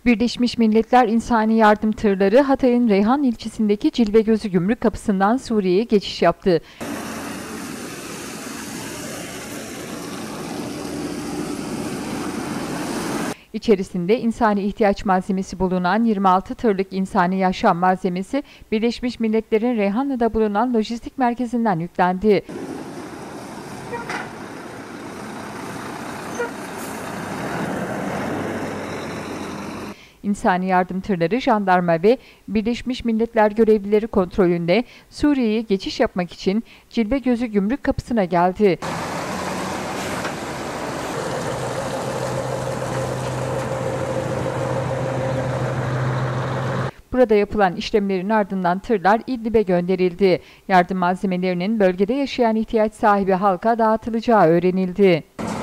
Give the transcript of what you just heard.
Birleşmiş Milletler İnsani Yardım Tırları Hatay'ın Reyhan ilçesindeki Cilvegözü Gümrük Kapısı'ndan Suriye'ye geçiş yaptı. İçerisinde insani ihtiyaç malzemesi bulunan 26 tırlık insani yaşam malzemesi Birleşmiş Milletler'in Reyhanlı'da bulunan lojistik merkezinden yüklendi. İnsani yardım tırları jandarma ve Birleşmiş Milletler görevlileri kontrolünde Suriye'ye geçiş yapmak için Cilvegözü Gümrük Kapısı'na geldi. Burada yapılan işlemlerin ardından tırlar İdlib'e gönderildi. Yardım malzemelerinin bölgede yaşayan ihtiyaç sahibi halka dağıtılacağı öğrenildi.